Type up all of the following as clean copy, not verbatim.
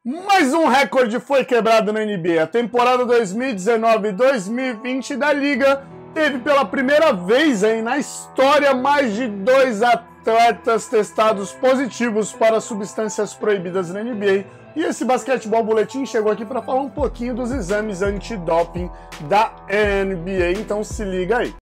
Mais um recorde foi quebrado na NBA. A temporada 2019-2020 da Liga teve pela primeira vez aí na história mais de 2 atletas testados positivos para substâncias proibidas na NBA. E esse Basquetebol Boletim chegou aqui para falar um pouquinho dos exames antidoping da NBA. Então se liga aí.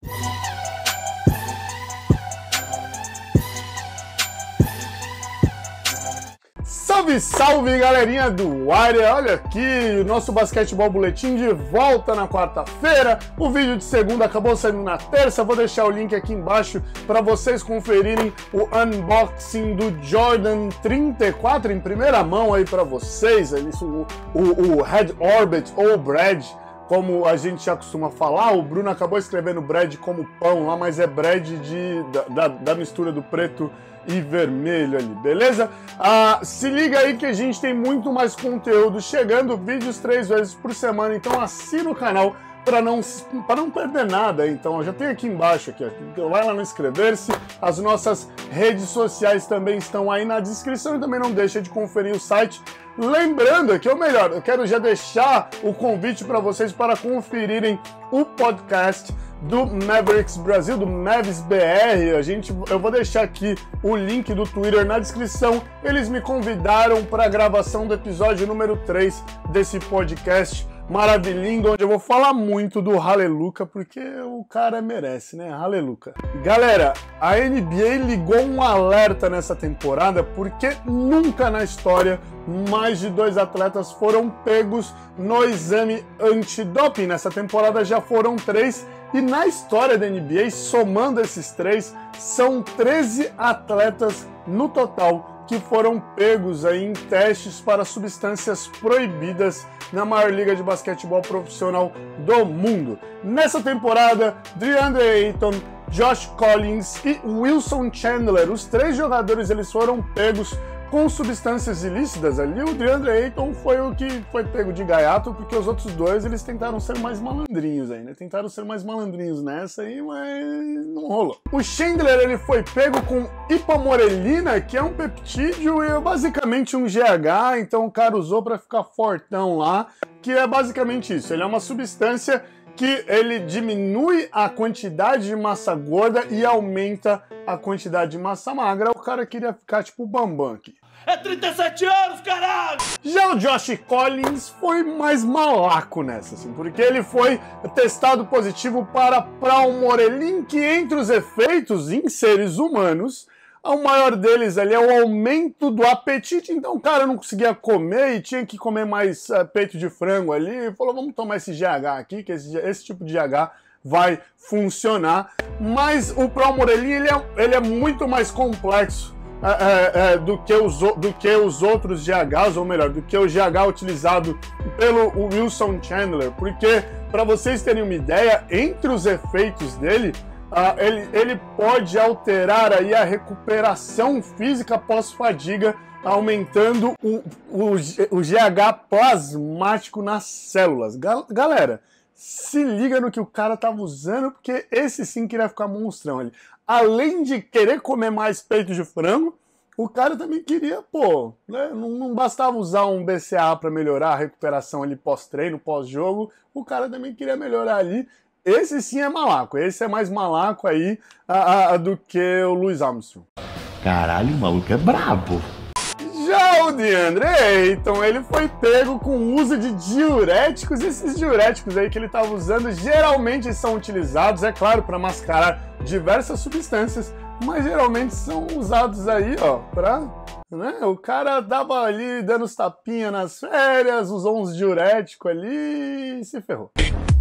Salve, salve, galerinha do área! Olha aqui, o nosso Basquetebol Boletim de volta na quarta-feira. O vídeo de segunda acabou saindo na terça. Vou deixar o link aqui embaixo para vocês conferirem o unboxing do Jordan 34 em primeira mão aí para vocês. O Red Orbit ou Brad, como a gente já costuma falar. O Bruno acabou escrevendo Brad como pão lá, mas é Brad da mistura do preto e vermelho ali, beleza? Se liga aí que a gente tem muito mais conteúdo chegando, vídeos 3 vezes por semana, então assina o canal para não perder nada. Então já tem aqui embaixo, vai lá no inscrever-se, as nossas redes sociais também estão aí na descrição e também não deixa de conferir o site. Lembrando que, ou melhor, eu quero já deixar o convite para vocês para conferirem o podcast do Mavericks Brasil, do Mavs BR. Eu vou deixar aqui o link do Twitter na descrição. Eles me convidaram para a gravação do episódio número 3 desse podcast maravilhoso, onde eu vou falar muito do Haleluca, porque o cara merece, né? Haleluca. Galera, a NBA ligou um alerta nessa temporada, porque nunca na história mais de 2 atletas foram pegos no exame antidoping. Nessa temporada já foram 3, e na história da NBA, somando esses 3, são 13 atletas no total que foram pegos aí em testes para substâncias proibidas na maior liga de basquetebol profissional do mundo. Nessa temporada, DeAndre Ayton, Josh Collins e Wilson Chandler, os 3 jogadores, eles foram pegos com substâncias ilícitas ali. O DeAndre Ayton foi o que foi pego de gaiato, porque os outros 2, eles tentaram ser mais malandrinhos aí, né? Tentaram ser mais malandrinhos nessa aí, mas não rolou. O Chandler, ele foi pego com ipamorelina, que é um peptídeo e é basicamente um GH, então o cara usou para ficar fortão lá, que é basicamente isso. Ele é uma substância que ele diminui a quantidade de massa gorda e aumenta a quantidade de massa magra. O cara queria ficar tipo o Bambam aqui. É 37 anos, caralho! Já o Josh Collins foi mais malaco nessa, assim, porque ele foi testado positivo para praumorelin, que entre os efeitos em seres humanos, o maior deles ali é o aumento do apetite. Então o cara não conseguia comer e tinha que comer mais peito de frango ali. E falou, vamos tomar esse GH aqui, que esse tipo de GH vai funcionar. Mas o praumorelin, ele é muito mais complexo do que os outros GHs, ou melhor, do que o GH utilizado pelo Wilson Chandler. Porque, para vocês terem uma ideia, entre os efeitos dele, ele pode alterar aí a recuperação física pós-fadiga, aumentando o GH plasmático nas células. Galera, se liga no que o cara tava usando, porque esse sim queria ficar monstrão ali. Além de querer comer mais peito de frango, o cara também queria, né, não bastava usar um BCA para melhorar a recuperação ali pós-treino, pós-jogo, o cara também queria melhorar ali. Esse sim é malaco, esse é mais malaco aí do que o Louis Armstrong. Caralho, o maluco é brabo. Já o DeAndre Ayton, ele foi pego com o uso de diuréticos. Esses diuréticos aí que ele estava usando geralmente são utilizados, é claro, para mascarar diversas substâncias, mas geralmente são usados aí, para, né, o cara dava ali dando os tapinhas nas férias, usou uns diuréticos ali e se ferrou.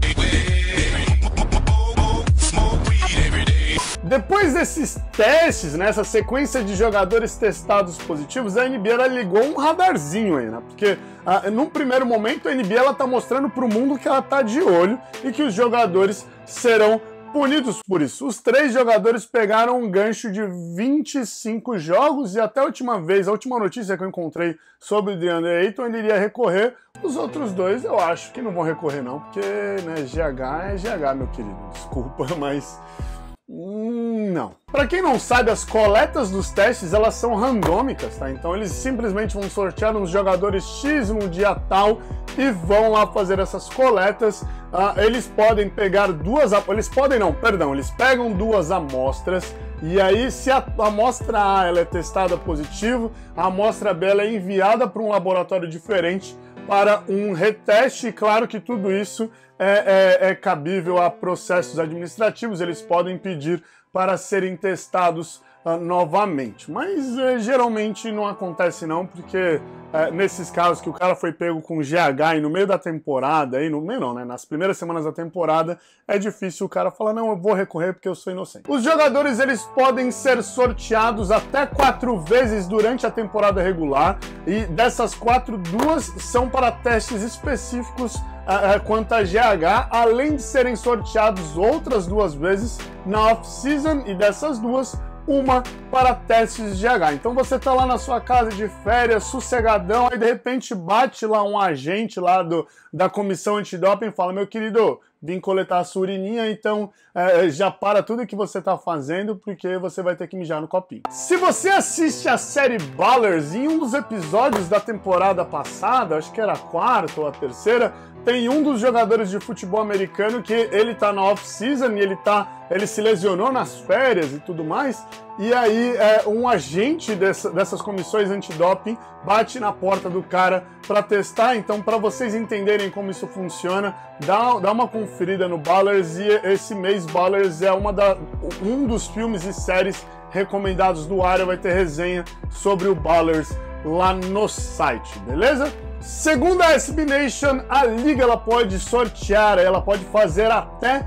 Depois desses testes, nessa sequência de jogadores testados positivos, a NBA ela ligou um radarzinho aí, né? Porque num primeiro momento a NBA ela tá mostrando pro mundo que ela tá de olho e que os jogadores serão punidos por isso. Os 3 jogadores pegaram um gancho de 25 jogos e até a última notícia que eu encontrei sobre o DeAndre Ayton, ele iria recorrer. Os outros 2 eu acho que não vão recorrer não, porque, né, GH é GH, meu querido. Desculpa, mas Não. Para quem não sabe, as coletas dos testes, elas são randômicas, tá? Então eles simplesmente vão sortear uns jogadores X no dia tal e vão lá fazer essas coletas. Eles podem pegar eles pegam duas amostras e aí se a amostra A ela é testada positivo, a amostra B ela é enviada para um laboratório diferente para um reteste. E claro que tudo isso é cabível a processos administrativos, eles podem pedir para serem testados novamente, mas geralmente não acontece não, porque nesses casos que o cara foi pego com GH e no meio da temporada, no meio não, né, nas primeiras semanas da temporada, é difícil o cara falar, não, eu vou recorrer porque eu sou inocente. Os jogadores, eles podem ser sorteados até 4 vezes durante a temporada regular, e dessas 4, 2 são para testes específicos quanto a GH, além de serem sorteados outras 2 vezes na off-season, e dessas 2, uma para testes de GH. Então você tá lá na sua casa de férias, sossegadão, aí de repente bate lá um agente lá da comissão antidoping e fala, meu querido, vim coletar a sua urininha, então já para tudo que você tá fazendo, porque você vai ter que mijar no copinho. Se você assiste a série Ballers, em um dos episódios da temporada passada, acho que era a 4ª ou a 3ª, tem um dos jogadores de futebol americano que ele tá na off-season e ele se lesionou nas férias e tudo mais, e aí um agente dessas comissões antidoping bate na porta do cara para testar. Então, para vocês entenderem como isso funciona, dá uma conferida no Ballers, e esse mês Ballers é um dos filmes e séries recomendados do Área, vai ter resenha sobre o Ballers lá no site, beleza? Segundo a SB Nation, a liga ela pode sortear, ela pode fazer até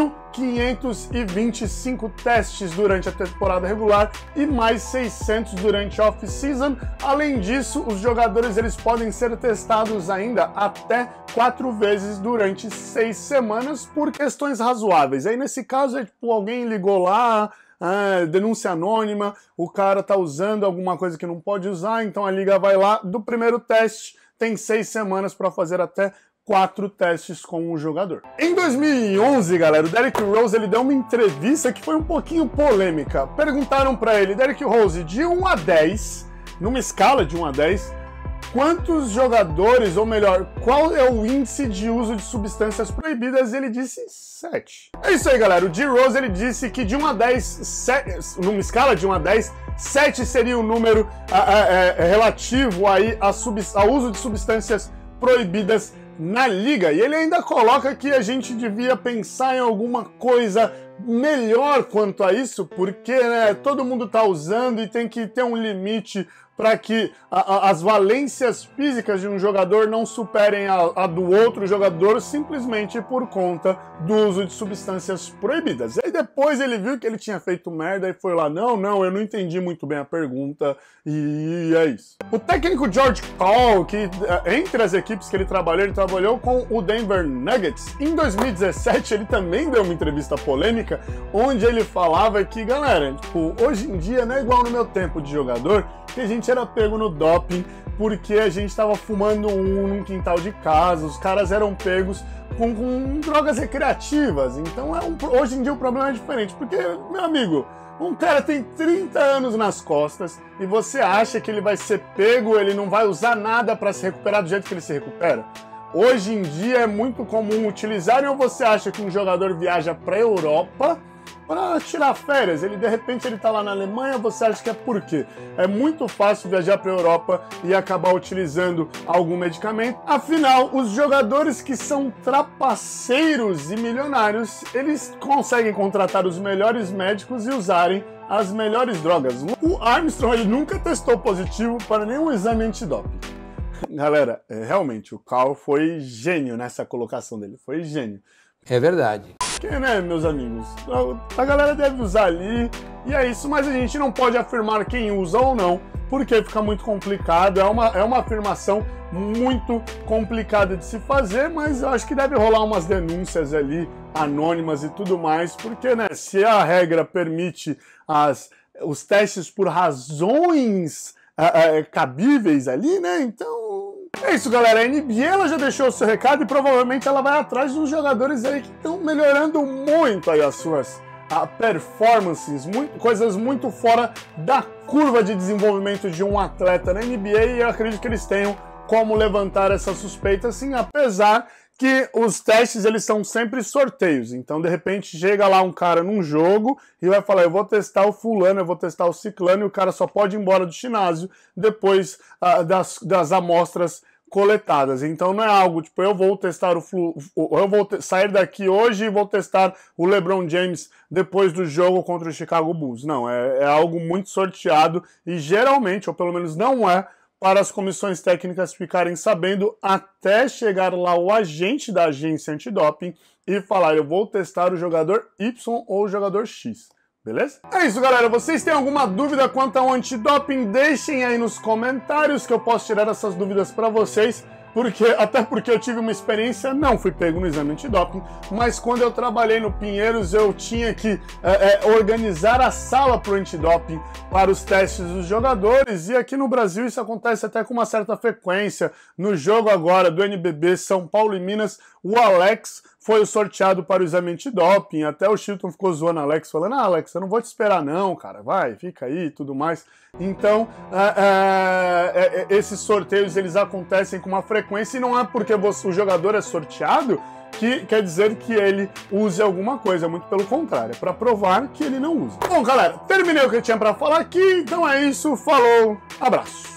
1.525 testes durante a temporada regular e mais 600 durante a off-season. Além disso, os jogadores eles podem ser testados ainda até 4 vezes durante 6 semanas por questões razoáveis. Aí nesse caso é tipo, alguém ligou lá, denúncia anônima, o cara tá usando alguma coisa que não pode usar, então a liga vai lá do primeiro teste, tem 6 semanas para fazer até 4 testes com o jogador. Em 2011, galera, o Derrick Rose ele deu uma entrevista que foi um pouquinho polêmica. Perguntaram para ele, Derrick Rose, de 1 a 10, numa escala de 1 a 10, quantos jogadores, ou melhor, qual é o índice de uso de substâncias proibidas? Ele disse 7. É isso aí, galera. O D-Rose ele disse que de 1 a 10, numa escala de 1 a 10, 7 seria o número relativo aí ao uso de substâncias proibidas na liga. E ele ainda coloca que a gente devia pensar em alguma coisa melhor quanto a isso, porque todo mundo tá usando e tem que ter um limite para que as valências físicas de um jogador não superem a do outro jogador simplesmente por conta do uso de substâncias proibidas. E aí depois ele viu que ele tinha feito merda e foi lá, não, eu não entendi muito bem a pergunta, e é isso. O técnico George Karl, que entre as equipes que ele trabalhou com o Denver Nuggets. Em 2017 ele também deu uma entrevista polêmica, onde ele falava que, galera, tipo, hoje em dia não é igual no meu tempo de jogador, que a gente era pego no doping porque a gente estava fumando num quintal de casa, os caras eram pegos com drogas recreativas. Então hoje em dia o problema é diferente, porque, meu amigo, um cara tem 30 anos nas costas e você acha que ele vai ser pego, ele não vai usar nada para se recuperar do jeito que ele se recupera? Hoje em dia é muito comum utilizarem, ou você acha que um jogador viaja para a Europa para tirar férias, de repente ele tá lá na Alemanha, você acha que é por quê? É muito fácil viajar para a Europa e acabar utilizando algum medicamento. Afinal, os jogadores que são trapaceiros e milionários, eles conseguem contratar os melhores médicos e usarem as melhores drogas. O Armstrong ele nunca testou positivo para nenhum exame antidoping. Galera, realmente, o Karl foi gênio nessa colocação dele, foi gênio. É verdade. Porque, né, meus amigos, a galera deve usar ali, e é isso, mas a gente não pode afirmar quem usa ou não, porque fica muito complicado, é uma afirmação muito complicada de se fazer, mas eu acho que deve rolar umas denúncias ali, anônimas e tudo mais, porque, né, se a regra permite os testes por razões cabíveis ali, né, então... É isso, galera. A NBA ela já deixou o seu recado e provavelmente ela vai atrás dos jogadores aí que estão melhorando muito aí as suas performances, coisas muito fora da curva de desenvolvimento de um atleta na NBA, e eu acredito que eles tenham como levantar essa suspeita, sim, apesar que os testes, eles são sempre sorteios. Então, de repente, chega lá um cara num jogo e vai falar, eu vou testar o fulano, eu vou testar o ciclano, e o cara só pode ir embora do ginásio depois das amostras coletadas. Então, não é algo tipo, eu vou testar sair daqui hoje e vou testar o LeBron James depois do jogo contra o Chicago Bulls. Não, é algo muito sorteado e geralmente, ou pelo menos não é, para as comissões técnicas ficarem sabendo até chegar lá o agente da agência antidoping e falar, eu vou testar o jogador Y ou o jogador X. Beleza? É isso, galera. Vocês têm alguma dúvida quanto ao antidoping? Deixem aí nos comentários que eu posso tirar essas dúvidas para vocês. Até porque eu tive uma experiência, não fui pego no exame antidoping, mas quando eu trabalhei no Pinheiros eu tinha que organizar a sala para o antidoping, para os testes dos jogadores, e aqui no Brasil isso acontece até com uma certa frequência. No jogo agora do NBB São Paulo e Minas, o Alex foi sorteado para o exame antidoping, até o Chilton ficou zoando o Alex, falando, Alex, eu não vou te esperar não, cara, vai, fica aí e tudo mais. Então, esses sorteios, eles acontecem com uma frequência, e não é porque o jogador é sorteado que quer dizer que ele use alguma coisa, muito pelo contrário, é para provar que ele não usa. Bom, galera, terminei o que eu tinha para falar aqui, então é isso, falou, abraço!